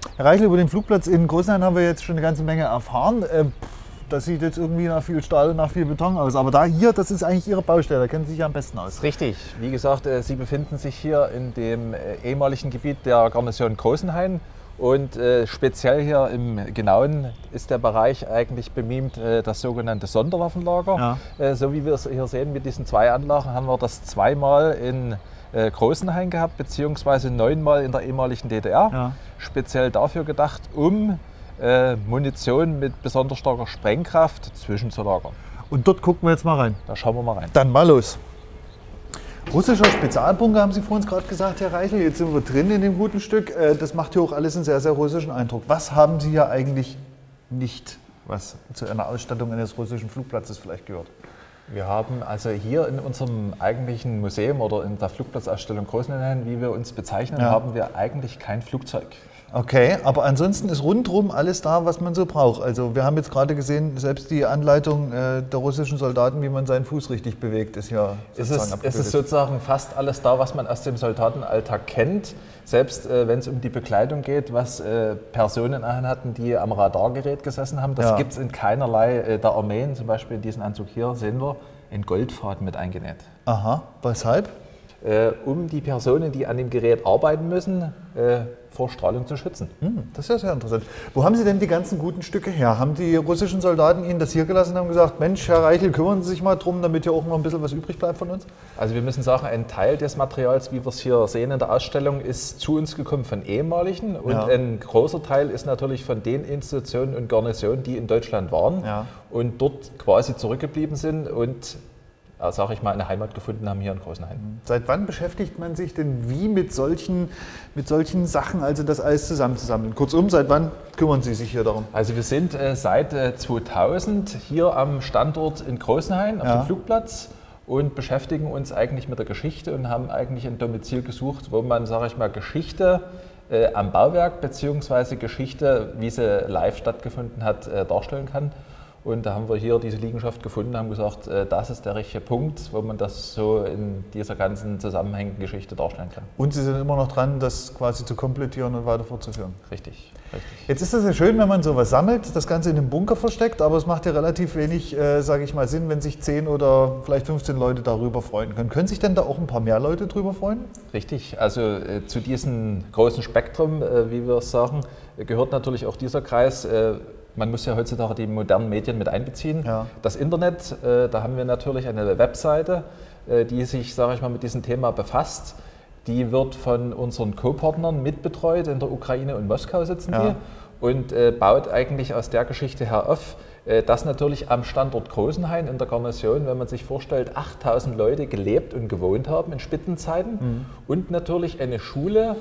Herr Reichel, über den Flugplatz in Großenhain haben wir jetzt schon eine ganze Menge erfahren. Das sieht jetzt irgendwie nach viel Stahl und nach viel Beton aus. Aber da hier, das ist eigentlich Ihre Baustelle, da kennen Sie sich ja am besten aus. Richtig. Wie gesagt, Sie befinden sich hier in dem ehemaligen Gebiet der Garnison Großenhain. Und speziell hier im Genauen ist der Bereich eigentlich bemimt das sogenannte Sonderwaffenlager. Ja. So wie wir es hier sehen mit diesen zwei Anlagen, haben wir das zweimal in Großenhain gehabt, beziehungsweise 9-mal in der ehemaligen DDR. Ja. Speziell dafür gedacht, um Munition mit besonders starker Sprengkraft zwischenzulagern. Und dort gucken wir jetzt mal rein. Da schauen wir mal rein. Dann mal los. Russischer Spezialbunker, haben Sie vor uns gerade gesagt, Herr Reichel. Jetzt sind wir drin in dem guten Stück. Das macht hier auch alles einen sehr, sehr russischen Eindruck. Was haben Sie hier eigentlich nicht, was zu einer Ausstattung eines russischen Flugplatzes vielleicht gehört? Wir haben also hier in unserem eigentlichen Museum oder in der Flugplatzausstellung Großenhain, wie wir uns bezeichnen, haben wir eigentlich kein Flugzeug. Okay, aber ansonsten ist rundherum alles da, was man so braucht. Also wir haben jetzt gerade gesehen, selbst die Anleitung der russischen Soldaten, wie man seinen Fuß richtig bewegt, ist ja sozusagen abgebildet. Es ist sozusagen fast alles da, was man aus dem Soldatenalltag kennt. Selbst wenn es um die Bekleidung geht, was Personen anhatten, die am Radargerät gesessen haben, das gibt es in keinerlei der Armeen. Zum Beispiel in diesem Anzug hier sehen wir in Goldfaden mit eingenäht. Aha, weshalb? Um die Personen, die an dem Gerät arbeiten müssen, vor Strahlung zu schützen. Das ist ja sehr interessant. Wo haben Sie denn die ganzen guten Stücke her? Haben die russischen Soldaten Ihnen das hier gelassen und haben gesagt, Mensch, Herr Reichel, kümmern Sie sich mal drum, damit hier auch noch ein bisschen was übrig bleibt von uns? Also wir müssen sagen, ein Teil des Materials, wie wir es hier sehen in der Ausstellung, ist zu uns gekommen von ehemaligen und ein großer Teil ist natürlich von den Institutionen und Garnisonen, die in Deutschland waren und dort quasi zurückgeblieben sind und sage ich mal, eine Heimat gefunden haben hier in Großenhain. Seit wann beschäftigt man sich denn wie mit solchen Sachen, also das alles zusammenzusammeln? Kurzum, seit wann kümmern Sie sich hier darum? Also wir sind seit 2000 hier am Standort in Großenhain auf dem Flugplatz und beschäftigen uns eigentlich mit der Geschichte und haben eigentlich ein Domizil gesucht, wo man, sage ich mal, Geschichte am Bauwerk bzw. Geschichte, wie sie live stattgefunden hat, darstellen kann. Und da haben wir hier diese Liegenschaft gefunden, haben gesagt, das ist der richtige Punkt, wo man das so in dieser ganzen zusammenhängenden Geschichte darstellen kann. Und Sie sind immer noch dran, das quasi zu komplettieren und weiter fortzuführen? Richtig, richtig. Jetzt ist es ja schön, wenn man sowas sammelt, das Ganze in einem Bunker versteckt, aber es macht ja relativ wenig, sage ich mal, Sinn, wenn sich 10 oder vielleicht 15 Leute darüber freuen können. Können sich denn da auch ein paar mehr Leute drüber freuen? Richtig, also zu diesem großen Spektrum, wie wir es sagen, gehört natürlich auch dieser Kreis. Man muss ja heutzutage die modernen Medien mit einbeziehen. Ja. Das Internet, da haben wir natürlich eine Webseite, die sich, sage ich mal, mit diesem Thema befasst. Die wird von unseren Co-Partnern mitbetreut, in der Ukraine und Moskau sitzen die und baut eigentlich aus der Geschichte her auf, dass natürlich am Standort Großenhain in der Garnison, wenn man sich vorstellt, 8000 Leute gelebt und gewohnt haben in Spitzenzeiten und natürlich eine Schule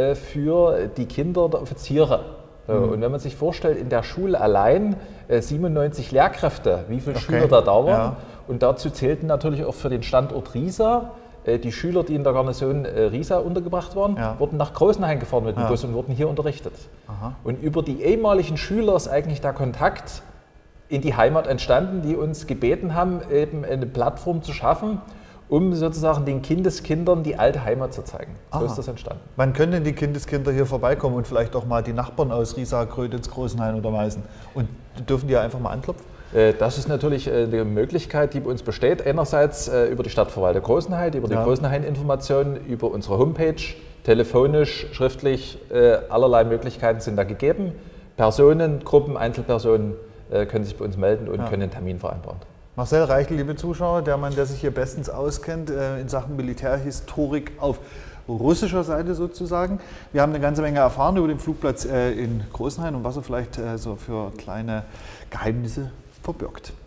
für die Kinder der Offiziere. Und wenn man sich vorstellt, in der Schule allein 97 Lehrkräfte, wie viele Schüler da waren, und dazu zählten natürlich auch für den Standort Riesa, die Schüler, die in der Garnison Riesa untergebracht waren, wurden nach Großenhain gefahren mit dem Bus und wurden hier unterrichtet. Und über die ehemaligen Schüler ist eigentlich der Kontakt in die Heimat entstanden, die uns gebeten haben, eben eine Plattform zu schaffen, um sozusagen den Kindeskindern die alte Heimat zu zeigen. So ist das entstanden. Wann können denn die Kindeskinder hier vorbeikommen und vielleicht auch mal die Nachbarn aus Riesa, Gröditz, Großenhain oder Meißen? Und dürfen die ja einfach mal anklopfen? Das ist natürlich eine Möglichkeit, die bei uns besteht. Einerseits über die Stadtverwaltung Großenhain, über die Großenhain-Informationen, über unsere Homepage, telefonisch, schriftlich, allerlei Möglichkeiten sind da gegeben. Personen, Gruppen, Einzelpersonen können sich bei uns melden und können einen Termin vereinbaren. Marcel Reichel, liebe Zuschauer, der Mann, der sich hier bestens auskennt in Sachen Militärhistorik auf russischer Seite sozusagen. Wir haben eine ganze Menge erfahren über den Flugplatz in Großenhain und was er vielleicht so für kleine Geheimnisse verbirgt.